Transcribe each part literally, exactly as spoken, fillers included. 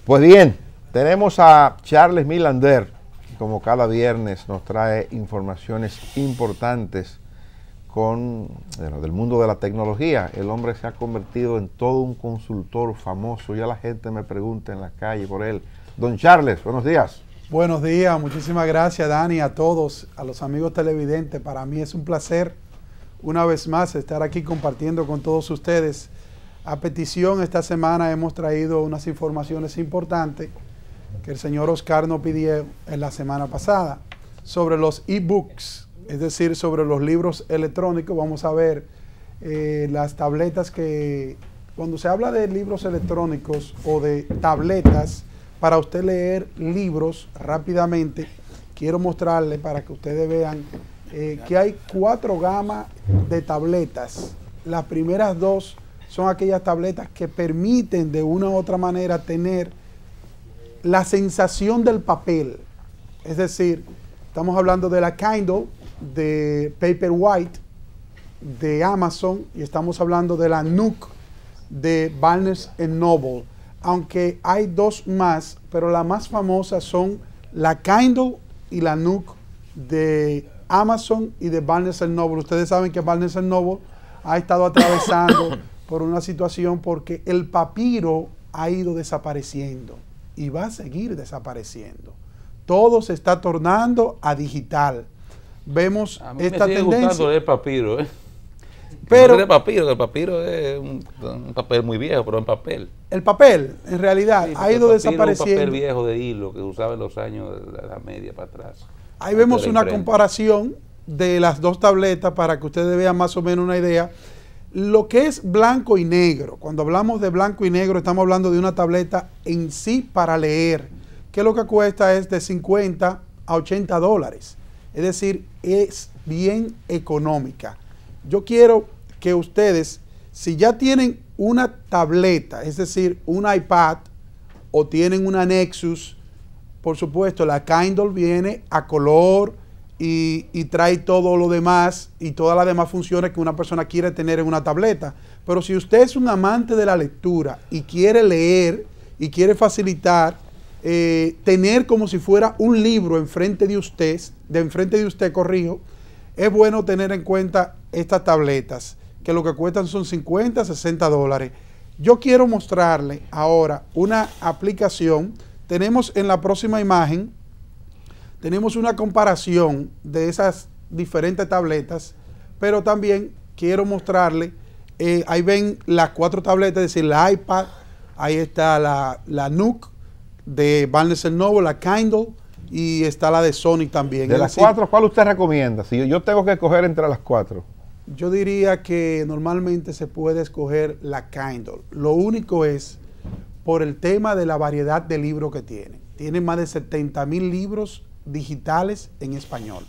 Pues bien, tenemos a Charles Milander, que como cada viernes nos trae informaciones importantes con bueno, del mundo de la tecnología. El hombre se ha convertido en todo un consultor famoso. Ya la gente me pregunta en la calle por él. Don Charles, buenos días. Buenos días, muchísimas gracias Dani, a todos, a los amigos televidentes. Para mí es un placer una vez más estar aquí compartiendo con todos ustedes. A petición esta semana hemos traído unas informaciones importantes que el señor Oscar nos pidió en la semana pasada sobre los e-books, es decir, sobre los libros electrónicos. Vamos a ver eh, las tabletas que, cuando se habla de libros electrónicos o de tabletas, para usted leer libros rápidamente, quiero mostrarle para que ustedes vean eh, que hay cuatro gamas de tabletas. Las primeras dos son aquellas tabletas que permiten de una u otra manera tener la sensación del papel. Es decir, estamos hablando de la Kindle, de Paperwhite, de Amazon, y estamos hablando de la Nook, de Barnes and Noble. Aunque hay dos más, pero las más famosas son la Kindle y la Nook de Amazon y de Barnes and Noble. Ustedes saben que Barnes and Noble ha estado atravesando por una situación porque el papiro ha ido desapareciendo y va a seguir desapareciendo. Todo se está tornando a digital. Vemos a mí esta me sigue tendencia. gustando el papiro, ¿eh? Pero no el papiro, el papiro es un, un papel muy viejo, pero en papel. El papel, en realidad, Sí, ha ido el desapareciendo. Un papel viejo de hilo que se usaba en los años de la Edad Media para atrás. Ahí vemos una comparación de las dos tabletas para que ustedes vean más o menos una idea. Lo que es blanco y negro, cuando hablamos de blanco y negro, estamos hablando de una tableta en sí para leer, que lo que cuesta es de cincuenta a ochenta dólares. Es decir, es bien económica. Yo quiero que ustedes, si ya tienen una tableta, es decir, un iPad o tienen una Nexus, por supuesto, la Kindle viene a color y, y trae todo lo demás y todas las demás funciones que una persona quiere tener en una tableta. Pero si usted es un amante de la lectura y quiere leer y quiere facilitar, eh, tener como si fuera un libro enfrente de usted, de enfrente de usted, corrijo, es bueno tener en cuenta estas tabletas, que lo que cuestan son cincuenta, sesenta dólares. Yo quiero mostrarle ahora una aplicación. Tenemos en la próxima imagen, tenemos una comparación de esas diferentes tabletas, pero también quiero mostrarle, eh, ahí ven las cuatro tabletas, es decir, la iPad, ahí está la, la Nook de Barnes and Noble, la Kindle, y está la de Sony también. De las cuatro, ¿cuál usted recomienda? Si yo, yo tengo que escoger entre las cuatro. Yo diría que normalmente se puede escoger la Kindle. Lo único es por el tema de la variedad de libros que tiene. Tiene más de setenta mil libros digitales en español.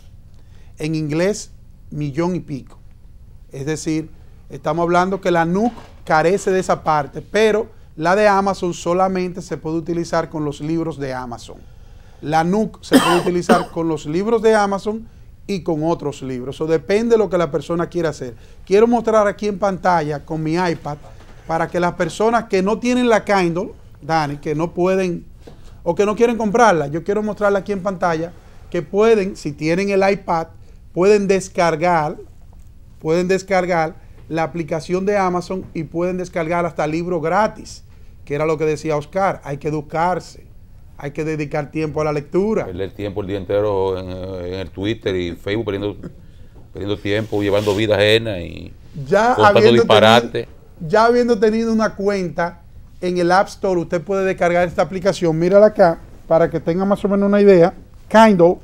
En inglés, millón y pico. Es decir, estamos hablando que la Nook carece de esa parte, pero la de Amazon solamente se puede utilizar con los libros de Amazon. La Nook se puede utilizar con los libros de Amazon y con otros libros. Eso depende de lo que la persona quiera hacer. Quiero mostrar aquí en pantalla con mi iPad para que las personas que no tienen la Kindle, Dani, que no pueden o que no quieren comprarla, yo quiero mostrarla aquí en pantalla, que pueden, si tienen el iPad, pueden descargar, pueden descargar la aplicación de Amazon y pueden descargar hasta libros gratis, que era lo que decía Oscar. Hay que educarse. Hay que dedicar tiempo a la lectura. Perder tiempo el día entero en, en el Twitter y Facebook, perdiendo, perdiendo tiempo, llevando vida ajena y ya contando habiendo disparate. Tenido, ya habiendo tenido una cuenta en el App Store, usted puede descargar esta aplicación. Mírala acá, para que tenga más o menos una idea. Kindle.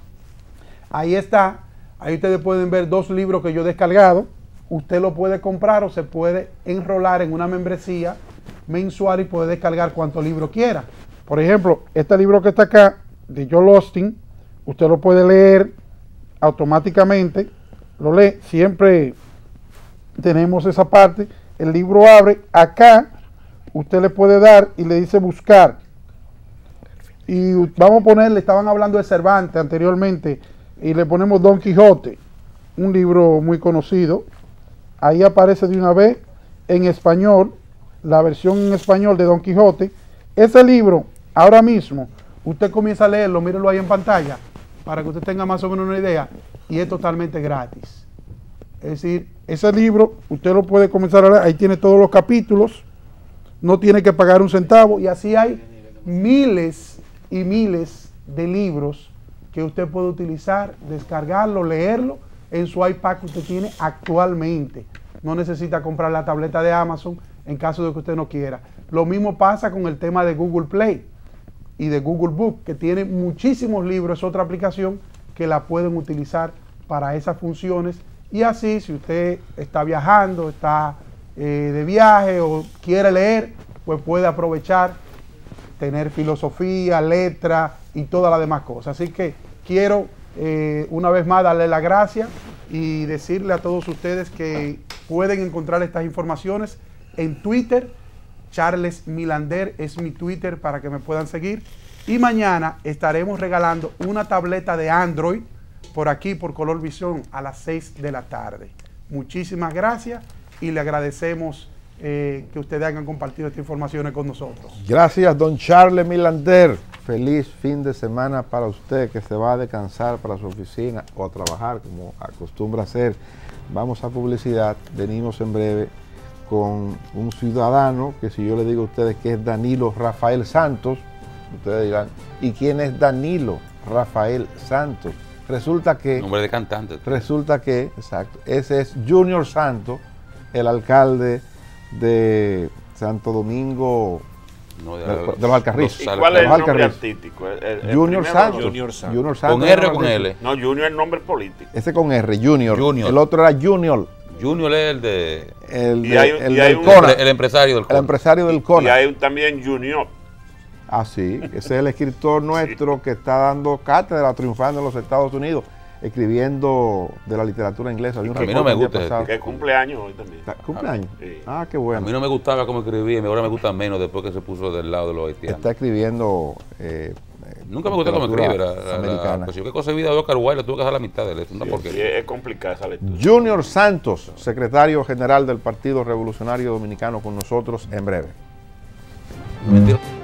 Ahí está. Ahí ustedes pueden ver dos libros que yo he descargado. Usted lo puede comprar o se puede enrolar en una membresía mensual y puede descargar cuantos libros quiera. Por ejemplo, este libro que está acá, de Joel Osteen, usted lo puede leer automáticamente, lo lee, siempre tenemos esa parte, el libro abre, acá usted le puede dar y le dice buscar. Y vamos a ponerle, estaban hablando de Cervantes anteriormente, y le ponemos Don Quijote, un libro muy conocido. Ahí aparece de una vez en español, la versión en español de Don Quijote. ese libro, ahora mismo, usted comienza a leerlo, mírelo ahí en pantalla, para que usted tenga más o menos una idea, y es totalmente gratis. Es decir, ese libro, usted lo puede comenzar a leer, ahí tiene todos los capítulos, no tiene que pagar un centavo, y así hay miles y miles de libros que usted puede utilizar, descargarlo, leerlo en su iPad que usted tiene actualmente. No necesita comprar la tableta de Amazon en caso de que usted no quiera. Lo mismo pasa con el tema de Google Play y de Google Book, que tiene muchísimos libros, es otra aplicación que la pueden utilizar para esas funciones. Y así, si usted está viajando, está eh, de viaje o quiere leer, pues puede aprovechar, tener filosofía, letra y todas las demás cosas. Así que quiero eh, una vez más darle las gracias y decirle a todos ustedes que pueden encontrar estas informaciones en Twitter. Charles Milander es mi Twitter para que me puedan seguir. Y mañana estaremos regalando una tableta de Android por aquí, por Color Visión, a las seis de la tarde. Muchísimas gracias y le agradecemos eh, que ustedes hayan compartido estas informaciones con nosotros. Gracias, don Charles Milander. Feliz fin de semana para usted que se va a descansar para su oficina o a trabajar como acostumbra hacer. Vamos a publicidad, venimos en breve con un ciudadano que si yo le digo a ustedes que es Danilo Rafael Santos, ustedes dirán, ¿y quién es Danilo Rafael Santos? Resulta que... Nombre de cantante. Resulta que, exacto, ese es Junior Santos, el alcalde de Santo Domingo, no, de, de, de los Alcarrizos. ¿Y cuál es el nombre artístico? El, el Junior, Santos. Junior Santos. Junior Santos. ¿Con R o con L? No, Junior es el nombre político. Ese con R, Junior. Junior. El otro era Junior. Junior es el de... El, y de, hay, el y del hay un, CONA. El empresario del CONA. El empresario del y, CONA. y hay un, también Junior. Ah, sí. Ese es el escritor nuestro sí. que está dando cátedra, triunfando en los Estados Unidos, escribiendo de la literatura inglesa. A mí no me gusta. Que cumpleaños hoy también. ¿Cumpleaños? Sí. Ah, qué bueno. A mí no me gustaba cómo escribía y ahora me gusta menos después que se puso del lado de los haitianos. Está escribiendo... Eh, Nunca me gustó cómo escribe la, la, la pues yo qué cosa de vida de Oscar Wilde, tuve que dejar la mitad de él. Es una sí, porquería. Sí, es complicada esa lectura. Junior Santos, secretario general del Partido Revolucionario Dominicano, con nosotros en breve. Mentira.